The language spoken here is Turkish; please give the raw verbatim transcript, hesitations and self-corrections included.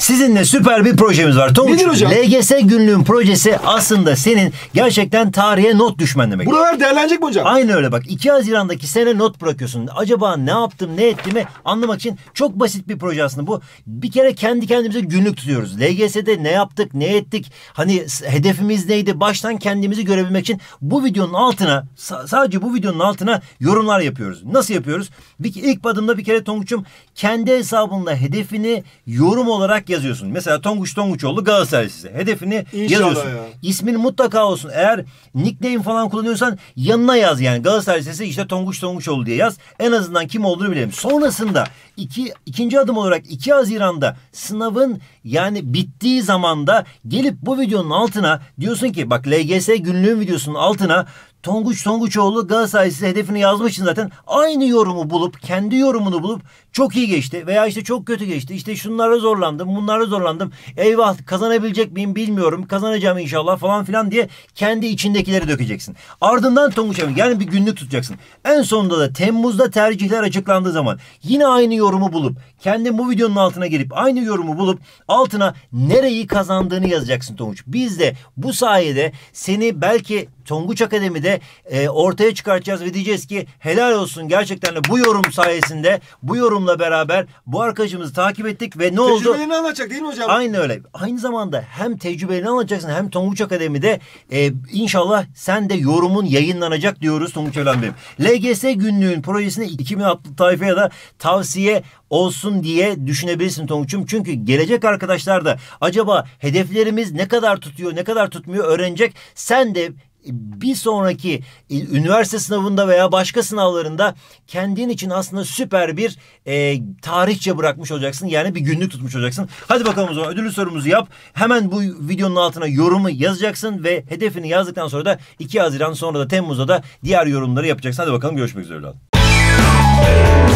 Sizinle süper bir projemiz var. Tonguç, Nedir hocam? L G S günlüğün projesi aslında senin gerçekten tarihe not düşmen demek. Buralar değerlenecek mi hocam? Aynı öyle bak. iki Haziran'daki sene not bırakıyorsun. Acaba ne yaptım, ne ettiğimi anlamak için çok basit bir proje aslında bu. Bir kere kendi kendimize günlük tutuyoruz. L G S'de ne yaptık, ne ettik, hani hedefimiz neydi, baştan kendimizi görebilmek için bu videonun altına, sadece bu videonun altına yorumlar yapıyoruz. Nasıl yapıyoruz? Bir, ilk adımda bir kere Tonguç'um kendi hesabında hedefini yorum olarak yazıyorsun. Mesela Tonguç Tonguçoğlu Galatasaray Lisesi. Hedefini İnşallah yazıyorsun. ya. İsmin mutlaka olsun. Eğer nickname falan kullanıyorsan yanına yaz yani. Galatasaray Lisesi işte Tonguç Tonguçoğlu diye yaz. En azından kim olduğunu bilelim. Sonrasında iki, ikinci adım olarak iki Haziran'da sınavın yani bittiği zamanda gelip bu videonun altına diyorsun ki bak L G S günlüğün videosunun altına Tonguç Tonguçoğlu Galatasaray Lisesi hedefini yazmışsın zaten. Aynı yorumu bulup, kendi yorumunu bulup çok iyi geçti veya işte çok kötü geçti. İşte şunlara zorlandım, bunlara zorlandım. Eyvah kazanabilecek miyim bilmiyorum. Kazanacağım inşallah falan filan diye kendi içindekileri dökeceksin. Ardından Tonguç abi yani bir günlük tutacaksın. En sonunda da Temmuz'da tercihler açıklandığı zaman yine aynı yorumu bulup kendi bu videonun altına gelip aynı yorumu bulup altına nereyi kazandığını yazacaksın Tonguç. Biz de bu sayede seni belki Tonguç Akademi'de e, ortaya çıkartacağız ve diyeceğiz ki helal olsun gerçekten de bu yorum sayesinde bu yorumla beraber bu arkadaşımızı takip ettik ve ne oldu? Tecrübelerini anlatacak değil mi hocam? Aynı öyle. Aynı zamanda hem tecrübelerini anlatacaksın hem Tonguç Akademi'de e, inşallah sen de yorumun yayınlanacak diyoruz Tonguç Ölen Bey'im. L G S günlüğün projesini iki bin adlı tayfaya da tavsiye olsun diye düşünebilirsin Tonguç'um. Çünkü gelecek arkadaşlar da acaba hedeflerimiz ne kadar tutuyor, ne kadar tutmuyor öğrenecek. Sen de bir sonraki üniversite sınavında veya başka sınavlarında kendin için aslında süper bir e, tarihçe bırakmış olacaksın. Yani bir günlük tutmuş olacaksın. Hadi bakalım o zaman ödüllü sorumuzu yap. Hemen bu videonun altına yorumu yazacaksın ve hedefini yazdıktan sonra da iki Haziran sonra da Temmuz'da da diğer yorumları yapacaksın. Hadi bakalım görüşmek üzere.